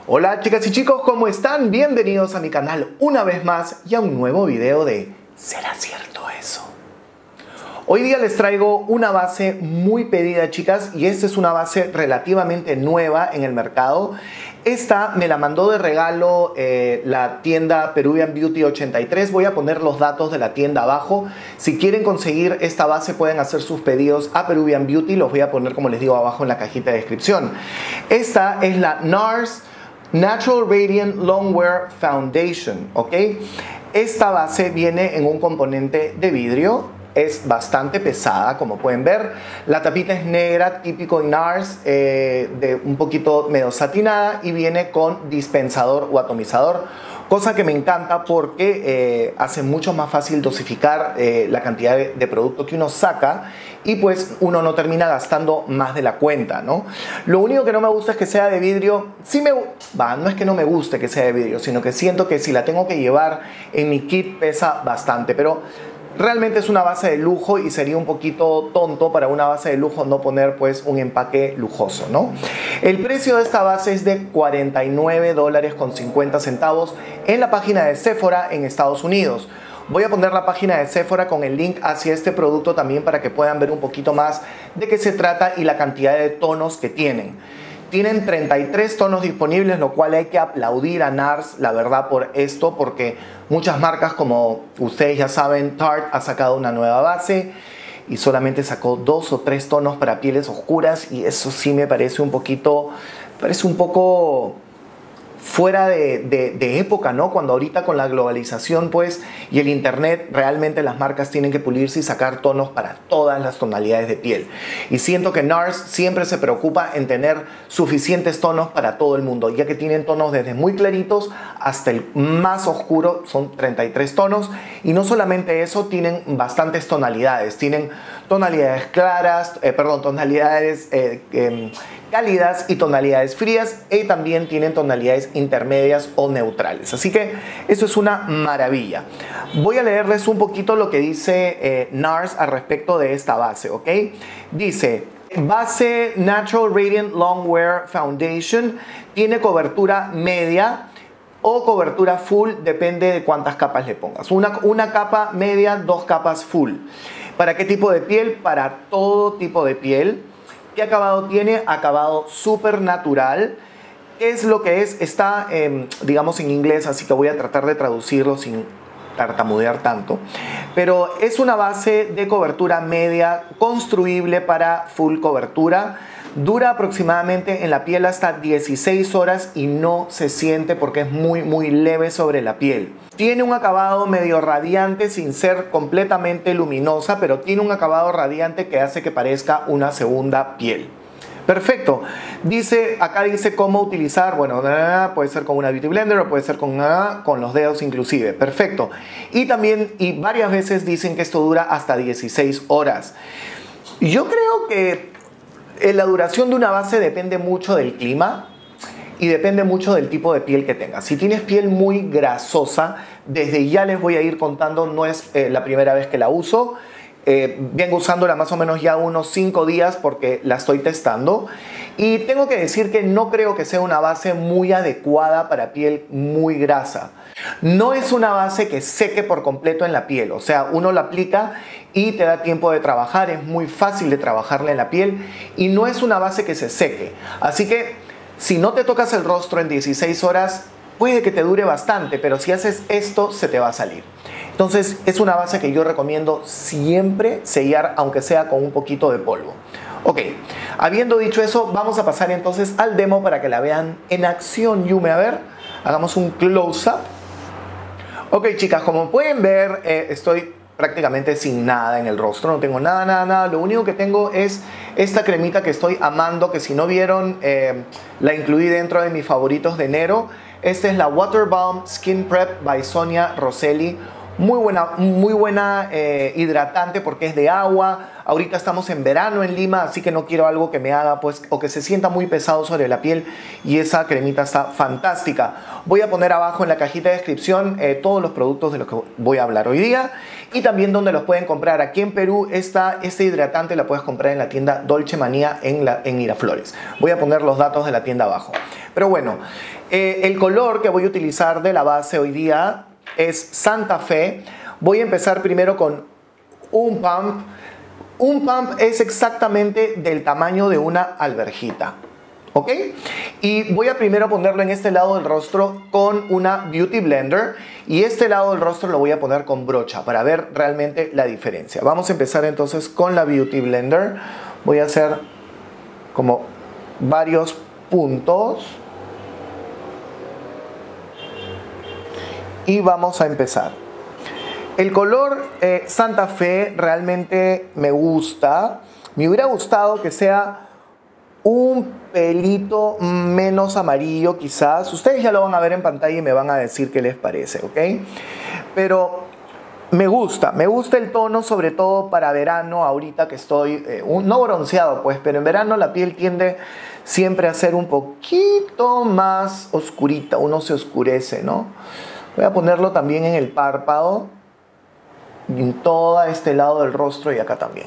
Hola chicas y chicos, ¿cómo están? Bienvenidos a mi canal una vez más y a un nuevo video de ¿será cierto eso? Hoy día les traigo una base muy pedida, chicas, y esta es una base relativamente nueva en el mercado. Esta me la mandó de regalo la tienda Peruvian Beauty 83. Voy a poner los datos de la tienda abajo. Si quieren conseguir esta base pueden hacer sus pedidos a Peruvian Beauty. Los voy a poner, como les digo, abajo en la cajita de descripción. Esta es la NARS Natural Radiant Longwear Foundation, ¿ok? Esta base viene en un componente de vidrio. Es bastante pesada, como pueden ver. La tapita es negra, típico en NARS, de un poquito medio satinada, y viene con dispensador o atomizador, cosa que me encanta porque hace mucho más fácil dosificar la cantidad de producto que uno saca, y pues uno no termina gastando más de la cuenta, ¿no? Lo único que no me gusta es que sea de vidrio. No es que no me guste que sea de vidrio, sino que siento que si la tengo que llevar en mi kit pesa bastante, pero realmente es una base de lujo y sería un poquito tonto para una base de lujo no poner pues un empaque lujoso, ¿no? El precio de esta base es de $49.50 en la página de Sephora en Estados Unidos. Voy a poner la página de Sephora con el link hacia este producto también para que puedan ver un poquito más de qué se trata y la cantidad de tonos que tienen. Tienen 33 tonos disponibles, lo cual hay que aplaudir a NARS, la verdad, por esto, porque muchas marcas, como ustedes ya saben, Tarte ha sacado una nueva base y solamente sacó 2 o 3 tonos para pieles oscuras, y eso sí me parece un poco fuera de época, ¿no? Cuando ahorita con la globalización pues y el internet, realmente las marcas tienen que pulirse y sacar tonos para todas las tonalidades de piel, y siento que NARS siempre se preocupa en tener suficientes tonos para todo el mundo, ya que tienen tonos desde muy claritos hasta el más oscuro. Son 33 tonos, y no solamente eso, tienen bastantes tonalidades. Tienen tonalidades claras, tonalidades cálidas y tonalidades frías, y también tienen tonalidades intermedias o neutrales. Así que eso es una maravilla. Voy a leerles un poquito lo que dice NARS al respecto de esta base, ¿ok? Dice: base Natural Radiant Longwear Foundation tiene cobertura media o cobertura full, depende de cuántas capas le pongas. Una capa media, 2 capas full. ¿Para qué tipo de piel? Para todo tipo de piel. ¿Qué acabado tiene? Acabado súper natural. ¿Qué es lo que es? Está, digamos, en inglés, así que voy a tratar de traducirlo sin tartamudear tanto. Pero es una base de cobertura media, construible para full cobertura. Dura aproximadamente en la piel hasta 16 horas y no se siente porque es muy leve sobre la piel. Tiene un acabado medio radiante sin ser completamente luminosa, pero tiene un acabado radiante que hace que parezca una segunda piel. Perfecto. Acá dice cómo utilizar. Bueno, puede ser con una Beauty Blender o puede ser con los dedos inclusive. Perfecto. Y también, y varias veces dicen que esto dura hasta 16 horas. Yo creo que la duración de una base depende mucho del clima y depende mucho del tipo de piel que tengas. Si tienes piel muy grasosa, desde ya les voy a ir contando, no es la primera vez que la uso. Vengo usándola más o menos ya unos 5 días porque la estoy testando, y tengo que decir que no creo que sea una base muy adecuada para piel muy grasa. No es una base que seque por completo en la piel, o sea, uno la aplica y te da tiempo de trabajar, es muy fácil de trabajarla en la piel, y no es una base que se seque. Así que si no te tocas el rostro en 16 horas, puede que te dure bastante, pero si haces esto se te va a salir. Entonces es una base que yo recomiendo siempre sellar, aunque sea con un poquito de polvo. Ok, habiendo dicho eso, vamos a pasar entonces al demo para que la vean en acción. Yume, a ver, hagamos un close-up. Ok, chicas, como pueden ver, estoy prácticamente sin nada en el rostro, no tengo nada. Lo único que tengo es esta cremita que estoy amando, que si no vieron, la incluí dentro de mis favoritos de enero. Esta es la Water Balm Skin Prep by Sonia Rosselli. Muy buena hidratante porque es de agua. Ahorita estamos en verano en Lima, así que no quiero algo que me haga pues o que se sienta muy pesado sobre la piel, y esa cremita está fantástica. Voy a poner abajo en la cajita de descripción todos los productos de los que voy a hablar hoy día, y también donde los pueden comprar. Aquí en Perú este hidratante la puedes comprar en la tienda Dolce Manía en Miraflores. Voy a poner los datos de la tienda abajo. Pero bueno, el color que voy a utilizar de la base hoy día es Santa Fe. Voy a empezar primero con un pump. Un pump es exactamente del tamaño de una alverjita, ¿ok? Y voy a primero ponerlo en este lado del rostro con una Beauty Blender y este lado del rostro lo voy a poner con brocha para ver realmente la diferencia. Vamos a empezar entonces con la Beauty Blender. Voy a hacer como varios puntos y vamos a empezar. El color Santa Fe realmente me gusta. Me hubiera gustado que sea un pelito menos amarillo quizás. Ustedes ya lo van a ver en pantalla y me van a decir qué les parece, ¿ok? Pero me gusta el tono, sobre todo para verano, ahorita que estoy, no bronceado pues, pero en verano la piel tiende siempre a ser un poquito más oscurita, uno se oscurece, ¿no? Voy a ponerlo también en el párpado, en todo este lado del rostro y acá también.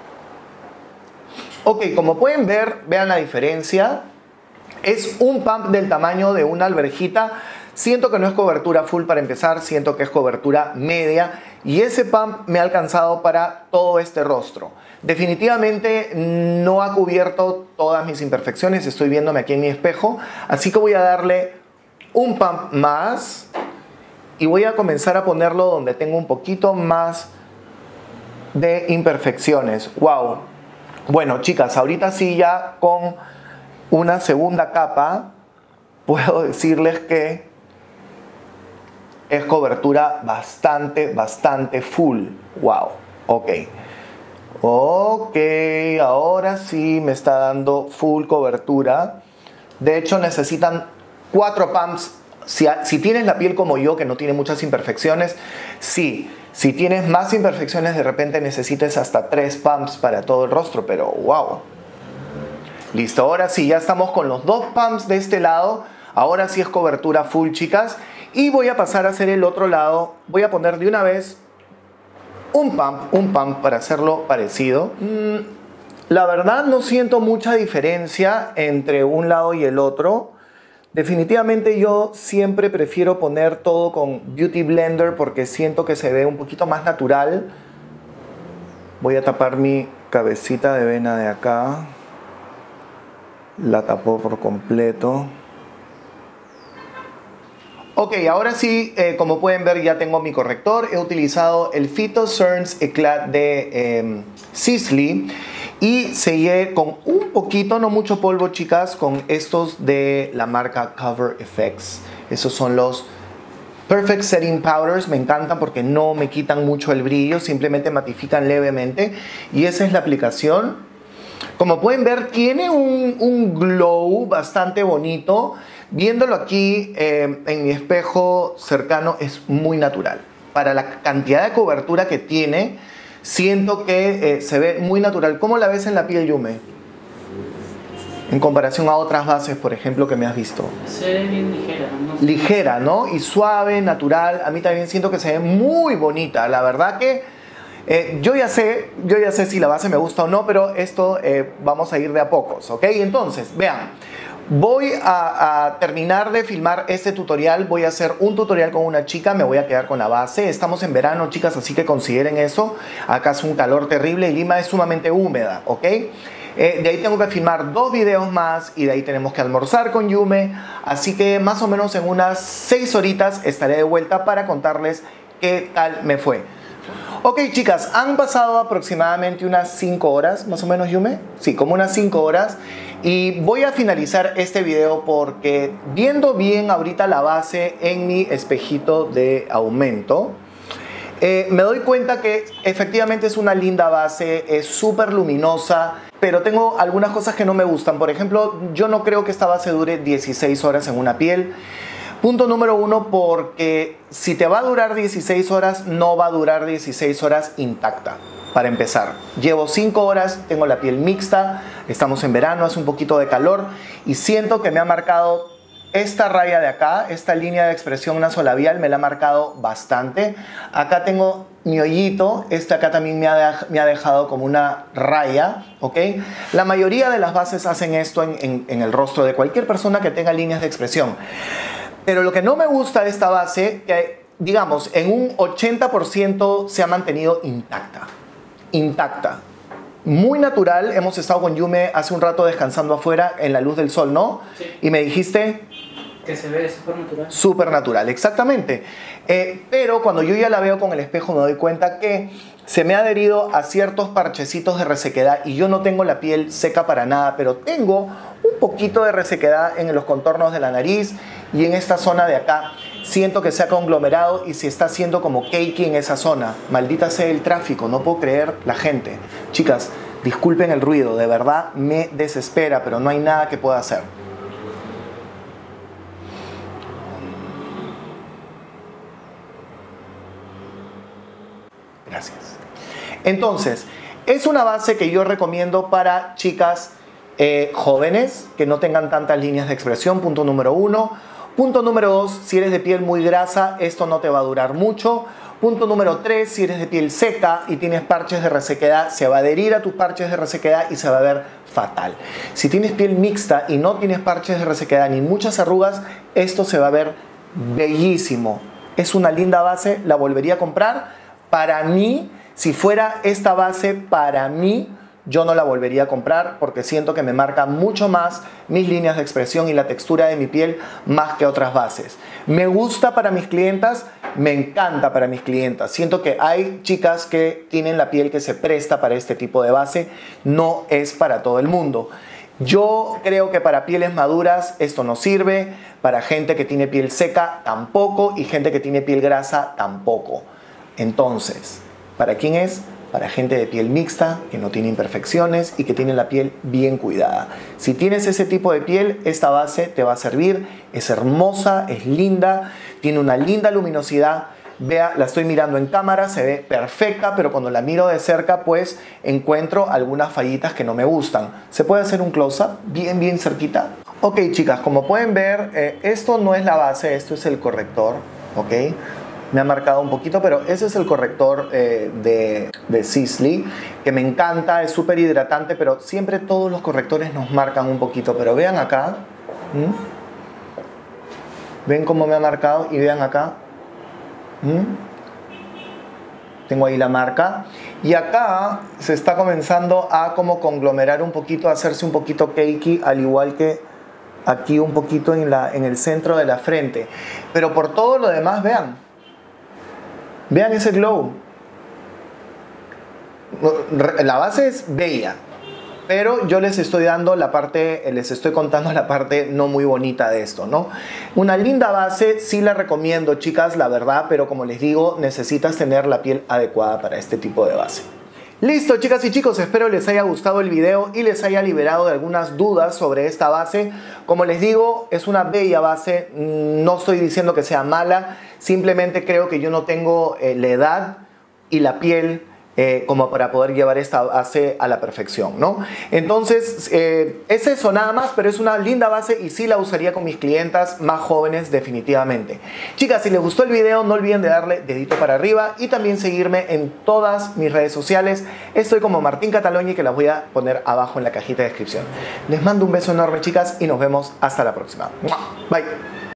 Ok, como pueden ver, vean la diferencia. Es un pump del tamaño de una alverjita. Siento que no es cobertura full para empezar, siento que es cobertura media. Y ese pump me ha alcanzado para todo este rostro. Definitivamente no ha cubierto todas mis imperfecciones. Estoy viéndome aquí en mi espejo. Así que voy a darle un pump más. Y voy a comenzar a ponerlo donde tengo un poquito más de imperfecciones. ¡Wow! Bueno, chicas, ahorita sí ya con una segunda capa puedo decirles que es cobertura bastante full. ¡Wow! Ok. Ok, ahora sí me está dando full cobertura. De hecho, necesitan 4 pumps. Si tienes la piel como yo, que no tiene muchas imperfecciones, sí. Si tienes más imperfecciones, de repente necesites hasta 3 pumps para todo el rostro, pero wow. Listo, ahora sí, ya estamos con los 2 pumps de este lado. Ahora sí es cobertura full, chicas. Y voy a pasar a hacer el otro lado. Voy a poner de una vez un pump para hacerlo parecido. La verdad no siento mucha diferencia entre un lado y el otro. Definitivamente yo siempre prefiero poner todo con Beauty Blender porque siento que se ve un poquito más natural. Voy a tapar mi cabecita de vena de acá. La tapó por completo. Ok, ahora sí, como pueden ver ya tengo mi corrector. He utilizado el Phytocerns Eclat de Sisley. Y sellé con un poquito, no mucho polvo, chicas, con estos de la marca Cover FX. Esos son los Perfect Setting Powders. Me encantan porque no me quitan mucho el brillo, simplemente matifican levemente. Y esa es la aplicación. Como pueden ver, tiene un glow bastante bonito. Viéndolo aquí en mi espejo cercano es muy natural. Para la cantidad de cobertura que tiene, siento que se ve muy natural. ¿Cómo la ves en la piel, Yume? En comparación a otras bases, por ejemplo, que me has visto. Se ve bien ligera, ¿no? Ligera, ¿no? Y suave, natural. A mí también siento que se ve muy bonita. La verdad que yo ya sé si la base me gusta o no, pero esto vamos a ir de a pocos, ¿ok? Entonces, vean. Voy a terminar de filmar este tutorial. Voy a hacer un tutorial con una chica. Me voy a quedar con la base. Estamos en verano, chicas, así que consideren eso. Acá hace un calor terrible y Lima es sumamente húmeda, ¿ok? De ahí tengo que filmar 2 videos más y de ahí tenemos que almorzar con Yume. Así que más o menos en unas 6 horitas estaré de vuelta para contarles qué tal me fue. Ok, chicas, han pasado aproximadamente unas 5 horas, más o menos, Yume. Sí, como unas 5 horas. Y voy a finalizar este video porque viendo bien ahorita la base en mi espejito de aumento, me doy cuenta que efectivamente es una linda base, es súper luminosa, pero tengo algunas cosas que no me gustan. Por ejemplo, yo no creo que esta base dure 16 horas en una piel. Punto número 1, porque si te va a durar 16 horas, no va a durar 16 horas intacta. Para empezar, llevo 5 horas, tengo la piel mixta, estamos en verano, hace un poquito de calor y siento que me ha marcado esta raya de acá, esta línea de expresión nasolabial me la ha marcado bastante. Acá tengo mi hoyito, este acá también me ha dejado como una raya, ¿ok? La mayoría de las bases hacen esto en el rostro de cualquier persona que tenga líneas de expresión. Pero lo que no me gusta de esta base, que digamos, en un 80% se ha mantenido intacta. Intacta. Muy natural. Hemos estado con Yume hace un rato descansando afuera en la luz del sol, ¿no? Sí. Y me dijiste... Que se ve súper natural. Súper natural, exactamente. Pero cuando yo ya la veo con el espejo me doy cuenta que se me ha adherido a ciertos parchecitos de resequedad y yo no tengo la piel seca para nada, pero tengo un poquito de resequedad en los contornos de la nariz y en esta zona de acá. Siento que se ha conglomerado y se está haciendo como cakey en esa zona. Maldita sea el tráfico, no puedo creer la gente. Chicas, disculpen el ruido, de verdad me desespera, pero no hay nada que pueda hacer. Gracias. Entonces, es una base que yo recomiendo para chicas jóvenes que no tengan tantas líneas de expresión, punto número 1. Punto número 2, si eres de piel muy grasa, esto no te va a durar mucho. Punto número 3, si eres de piel seca y tienes parches de resequedad, se va a adherir a tus parches de resequedad y se va a ver fatal. Si tienes piel mixta y no tienes parches de resequedad ni muchas arrugas, esto se va a ver bellísimo. Es una linda base, la volvería a comprar. Para mí, si fuera esta base, para mí, yo no la volvería a comprar porque siento que me marca mucho más mis líneas de expresión y la textura de mi piel más que otras bases. Me gusta para mis clientas, me encanta para mis clientas. Siento que hay chicas que tienen la piel que se presta para este tipo de base, no es para todo el mundo. Yo creo que para pieles maduras esto no sirve, para gente que tiene piel seca tampoco y gente que tiene piel grasa tampoco. Entonces, ¿para quién es? Para gente de piel mixta, que no tiene imperfecciones y que tiene la piel bien cuidada. Si tienes ese tipo de piel, esta base te va a servir. Es hermosa, es linda, tiene una linda luminosidad. Vea, la estoy mirando en cámara, se ve perfecta, pero cuando la miro de cerca, pues encuentro algunas fallitas que no me gustan. ¿Se puede hacer un close-up bien cerquita? Ok, chicas, como pueden ver, esto no es la base, esto es el corrector, ¿ok? Me ha marcado un poquito, pero ese es el corrector de Sisley, que me encanta, es súper hidratante, pero siempre todos los correctores nos marcan un poquito. Pero vean acá, ven cómo me ha marcado y vean acá, tengo ahí la marca. Y acá se está comenzando a como conglomerar un poquito, a hacerse un poquito cakey, al igual que aquí un poquito en el centro de la frente. Pero por todo lo demás, vean. Vean ese glow. La base es bella, pero yo les estoy dando la parte, les estoy contando la parte no muy bonita de esto, ¿no? Una linda base, sí la recomiendo, chicas, la verdad, pero como les digo, necesitas tener la piel adecuada para este tipo de base. Listo, chicas y chicos, espero les haya gustado el video y les haya liberado de algunas dudas sobre esta base. Como les digo, es una bella base, no estoy diciendo que sea mala, simplemente creo que yo no tengo la edad y la piel como para poder llevar esta base a la perfección, ¿no? Entonces, es eso nada más, pero es una linda base y sí la usaría con mis clientas más jóvenes definitivamente. Chicas, si les gustó el video, no olviden de darle dedito para arriba y también seguirme en todas mis redes sociales. Estoy como Martín Catalogni, que las voy a poner abajo en la cajita de descripción. Les mando un beso enorme, chicas, y nos vemos hasta la próxima. Bye.